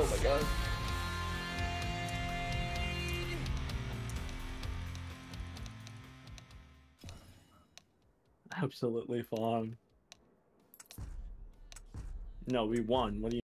my god. Absolutely fine. No, we won. What do you